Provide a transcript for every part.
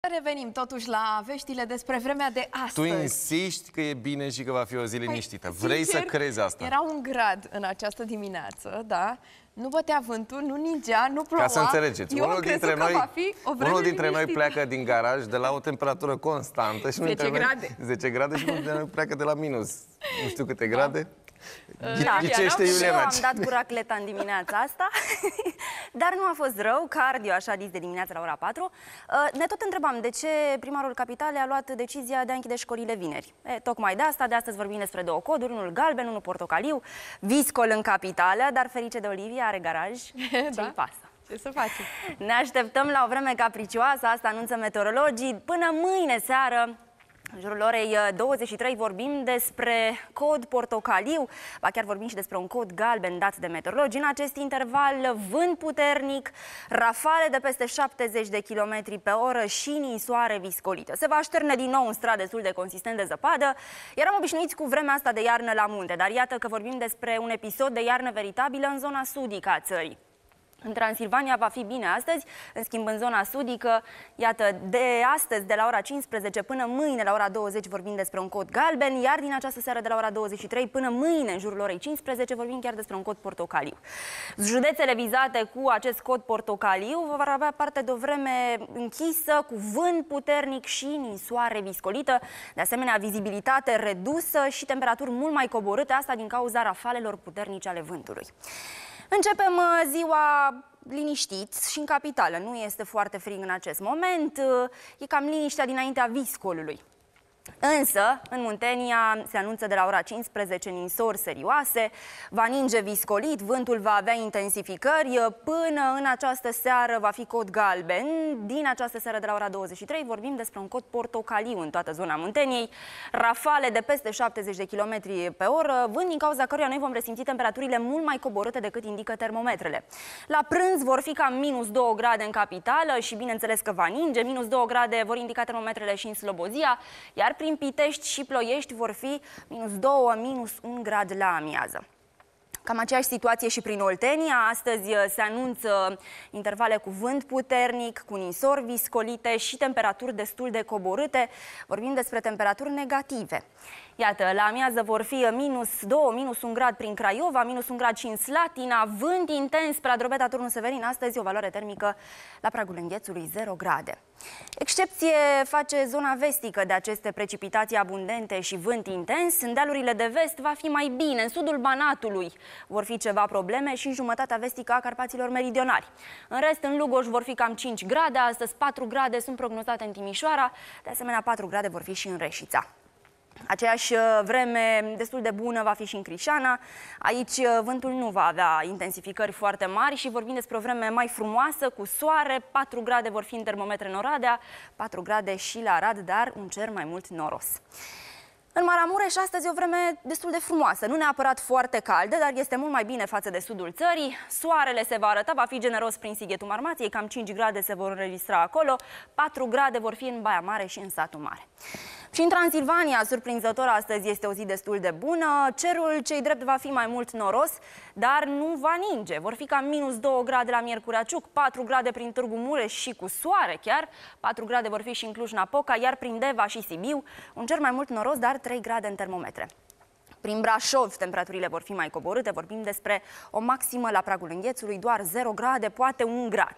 Revenim totuși la veștile despre vremea de astăzi. Tu insiști că e bine și că va fi o zi liniștită. Vrei să crezi asta? Era 1 grad în această dimineață, da? Nu bătea vântul, nu ningea, nu ploua. Ca să înțelegeți, unul dintre noi pleacă din garaj de la o temperatură constantă și 10 grade. 10 grade și unul dintre noi pleacă de la minus nu știu câte grade. Și eu am dat cu racleta în dimineața asta, dar nu a fost rău, cardio așa dis de dimineață la ora 4. Ne tot întrebam de ce primarul Capitalei a luat decizia de a închide școlile vineri. Tocmai de asta, de astăzi vorbim despre 2 coduri, unul galben, unul portocaliu, viscol în Capitală, dar ferice de Olivia are garaj, ce-i pasă. Ce să facem? Ne așteptăm la o vreme capricioasă, asta anunță meteorologii, până mâine seară. În jurul orei 23 vorbim despre cod portocaliu, ba chiar vorbim și despre un cod galben dat de meteorologi. În acest interval, vânt puternic, rafale de peste 70 de km pe oră și ninsoare viscolită. Se va așterne din nou un strat destul de consistent de zăpadă. Eram obișnuiți cu vremea asta de iarnă la munte, dar iată că vorbim despre un episod de iarnă veritabilă în zona sudică a țării. În Transilvania va fi bine astăzi, în schimb în zona sudică, iată, de astăzi, de la ora 15 până mâine la ora 20 vorbim despre un cod galben, iar din această seară de la ora 23 până mâine, în jurul orei 15, vorbim chiar despre un cod portocaliu. Județele vizate cu acest cod portocaliu vor avea parte de o vreme închisă, cu vânt puternic și ninsoare viscolită, de asemenea vizibilitate redusă și temperaturi mult mai coborâte, asta din cauza rafalelor puternice ale vântului. Începem ziua liniștiți și în capitală. Nu este foarte frig în acest moment, e cam liniștea dinaintea viscolului. Însă, în Muntenia se anunță de la ora 15 ninsori serioase, va ninge viscolit, vântul va avea intensificări, până în această seară va fi cod galben. Din această seară de la ora 23 vorbim despre un cod portocaliu în toată zona Munteniei, rafale de peste 70 de km pe oră, vânt din cauza căruia noi vom resimți temperaturile mult mai coborâte decât indică termometrele. La prânz vor fi cam minus 2 grade în capitală și bineînțeles că va ninge, minus 2 grade vor indica termometrele și în Slobozia, iar prin Pitești și Ploiești vor fi minus 2, minus 1 grad la amiază. Cam aceeași situație și prin Oltenia. Astăzi se anunță intervale cu vânt puternic, cu ninsori viscolite și temperaturi destul de coborâte. Vorbim despre temperaturi negative. Iată, la amiază vor fi minus 2, minus 1 grad prin Craiova, minus 1 grad și în Slatina, vânt intens spre Adrobeta, Turnul Severin. Astăzi o valoare termică la pragul înghețului 0 grade. Excepție face zona vestică de aceste precipitații abundente și vânt intens. În dealurile de vest va fi mai bine. În sudul Banatului vor fi ceva probleme și în jumătatea vestică a Carpaților meridionali. În rest, în Lugoș vor fi cam 5 grade, astăzi 4 grade sunt prognozate în Timișoara, de asemenea 4 grade vor fi și în Reșița. Aceeași vreme destul de bună va fi și în Crișana. Aici vântul nu va avea intensificări foarte mari și vorbim despre o vreme mai frumoasă, cu soare. 4 grade vor fi în termometre în Oradea, 4 grade și la Arad, dar un cer mai mult noros. În Maramureș astăzi e o vreme destul de frumoasă, nu neapărat foarte caldă, dar este mult mai bine față de sudul țării. Soarele se va arăta, va fi generos prin Sighetul Marmației, cam 5 grade se vor înregistra acolo, 4 grade vor fi în Baia Mare și în Satul Mare. Și în Transilvania, surprinzător, astăzi este o zi destul de bună. Cerul cei drept va fi mai mult noros, dar nu va ninge. Vor fi cam minus 2 grade la Miercurea Ciuc, 4 grade prin Târgu Mureș și cu soare chiar, 4 grade vor fi și în Cluj-Napoca, iar prin Deva și Sibiu, un cer mai mult noros, dar 3 grade în termometre. Prin Brașov, temperaturile vor fi mai coborâte, vorbim despre o maximă la pragul înghețului, doar 0 grade, poate 1 grad.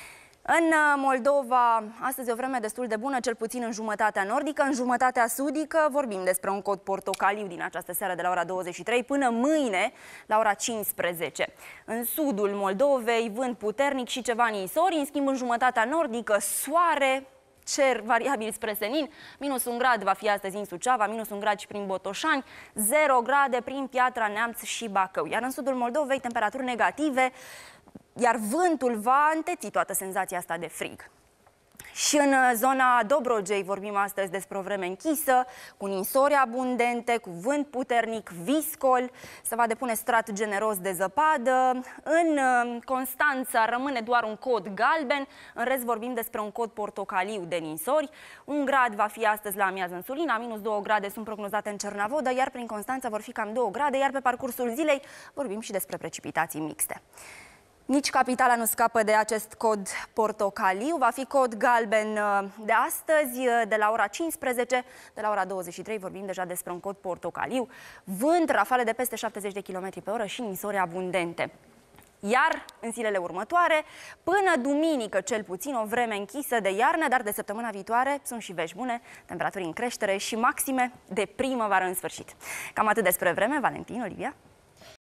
În Moldova, astăzi e o vreme destul de bună, cel puțin în jumătatea nordică. În jumătatea sudică vorbim despre un cod portocaliu din această seară de la ora 23 până mâine la ora 15. În sudul Moldovei, vânt puternic și ceva ninsori, în schimb în jumătatea nordică, soare, cer variabil spre senin, minus 1 grad va fi astăzi în Suceava, minus 1 grad și prin Botoșani, 0 grade prin Piatra Neamț și Bacău. Iar în sudul Moldovei, temperaturi negative, iar vântul va înteți toată senzația asta de frig. Și în zona Dobrogei vorbim astăzi despre o vreme închisă, cu ninsori abundente, cu vânt puternic, viscol, se va depune strat generos de zăpadă. În Constanța rămâne doar un cod galben, în rest vorbim despre un cod portocaliu de ninsori. 1 grad va fi astăzi la amiază în Sulina, minus 2 grade sunt prognozate în Cernavodă, iar prin Constanța vor fi cam 2 grade, iar pe parcursul zilei vorbim și despre precipitații mixte. Nici capitala nu scapă de acest cod portocaliu. Va fi cod galben de astăzi, de la ora 15, de la ora 23 vorbim deja despre un cod portocaliu. Vânt, rafale de peste 70 de km pe oră și nisori abundente. Iar în zilele următoare, până duminică cel puțin, o vreme închisă de iarnă, dar de săptămâna viitoare sunt și vești bune, temperaturi în creștere și maxime de primăvară în sfârșit. Cam atât despre vreme. Valentin, Olivia.